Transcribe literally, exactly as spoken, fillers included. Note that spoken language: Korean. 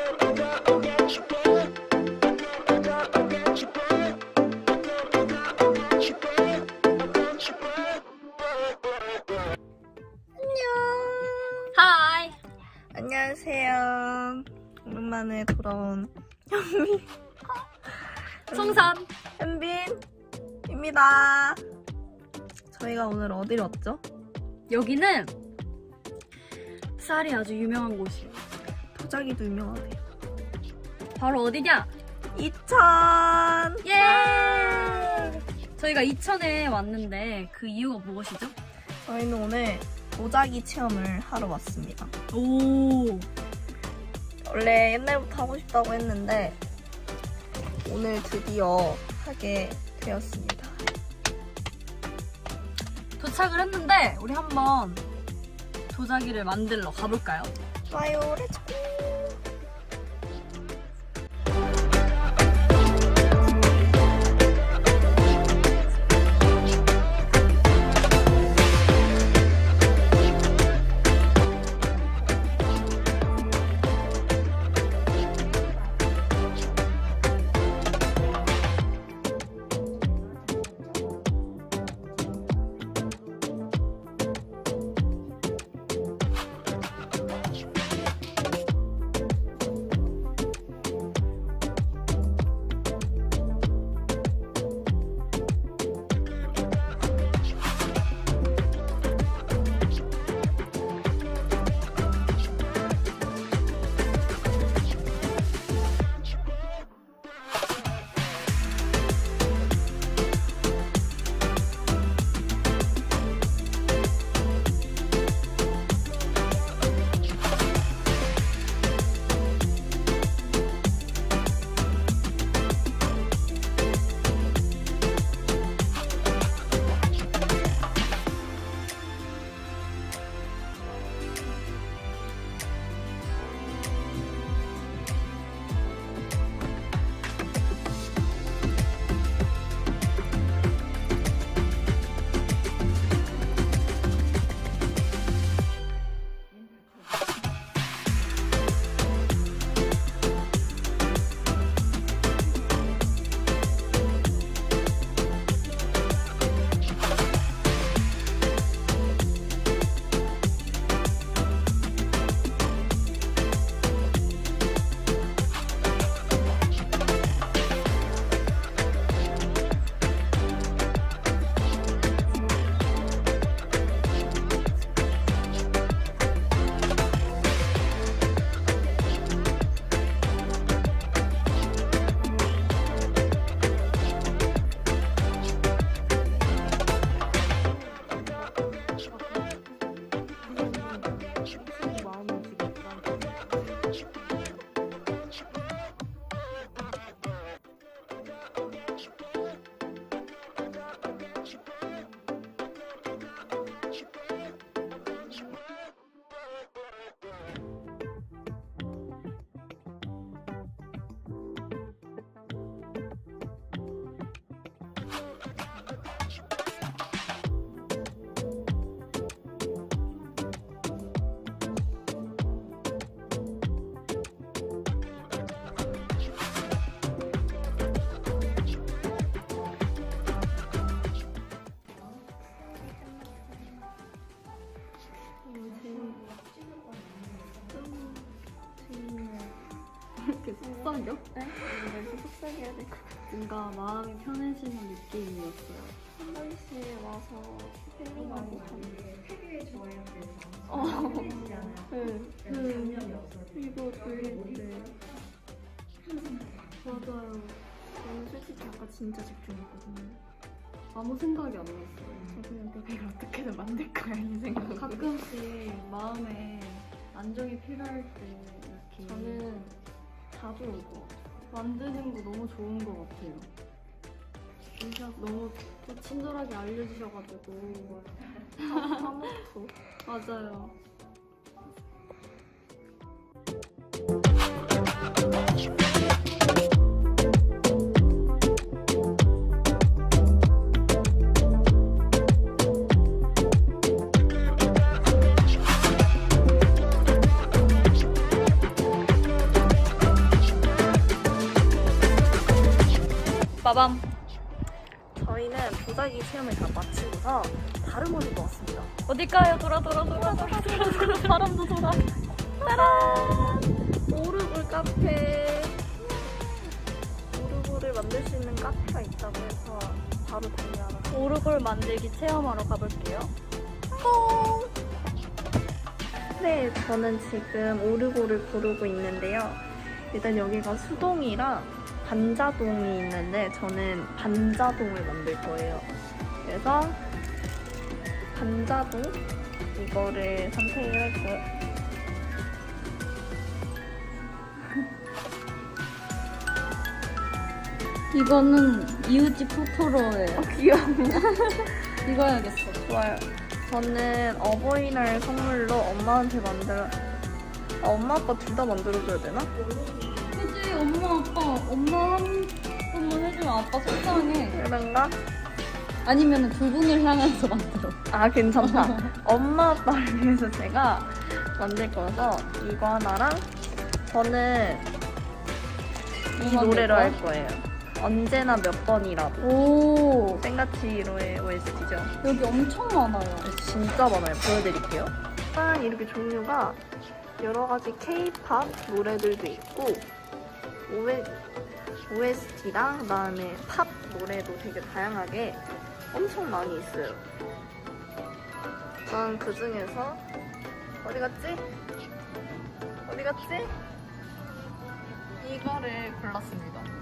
하이! 안녕하세요. 오랜만에 돌아온 현민 송산 현빈입니다. 저희가 오늘 어디로 왔죠? 여기는 쌀이 아주 유명한 곳이에요. 도자기도 유명하대요. 바로 어디냐? 이천! 예! 저희가 이천에 왔는데 그 이유가 무엇이죠? 저희는 오늘 도자기 체험을 하러 왔습니다. 오! 원래 옛날부터 하고 싶다고 했는데 오늘 드디어 하게 되었습니다. 도착을 했는데 우리 한번 도자기를 만들러 가볼까요? 좋아요, 렛츠고! 이렇게 속삭여? 네? 이렇게 속삭여야 돼. 뭔가 마음이 편해지는 느낌이었어요. 한 번씩 와서 힐링하고 가는 되게 좋아요. 그래서 어. 네. 네. 감염이 없어요. 이거 돌릴 때 맞아요. 저는 솔직히 아까 진짜 집중했거든요. 아무 생각이 안 났어요. 저 그냥 내가 이걸 어떻게든 만들 거야 이 생각. 가끔씩 마음에 안정이 필요할 때 이렇게 저는 자주 오고 만드는 거 너무 좋은 것 같아요. 진짜 너무 또 친절하게 알려주셔가지고 까먹고 맞아요. 빠밤. 저희는 도자기 체험을 다 마치고서 다른 곳에 또 왔습니다. 어딜까요? 돌아 돌아 돌아 돌아 돌아 돌아. 바람도 돌아. 짜란! 오르골 카페. 오르골을 만들 수 있는 카페가 있다고 해서 바로 달려라. 오르골 만들기 체험하러 가볼게요. 네, 저는 지금 오르골을 고르고 있는데요. 일단 여기가 수동이랑 반자동이 있는데 저는 반자동을 만들 거예요. 그래서 반자동 이거를 선택을 할 거예요. 이거는 이웃집 토토로예요. 귀여워. 이거 해야겠어. 좋아요. 저는 어버이날 선물로 엄마한테 만들어. 아, 엄마 아빠 둘 다 만들어줘야 되나? 그치, 엄마, 아빠. 엄마 한 번만 해주면 아빠 속상해. 그런가? 아니면 두 분을 향해서 만들어. 아, 괜찮다. 엄마 아빠를 위해서 제가 만들 거라서 이거 하나랑 저는 이 뭐 노래로 만들 할 거예요. 언제나 몇 번이라도. 오, 생가치로의 오에스티죠. 여기 엄청 많아요. 진짜 많아요. 보여드릴게요. 일단 이렇게 종류가 여러 가지 K-팝 노래들도 있고 오에, 오에스티랑 그다음에 팝 노래도 되게 다양하게 엄청 많이 있어요. 전 그 중에서 어디 갔지? 어디 갔지? 이거를 골랐습니다.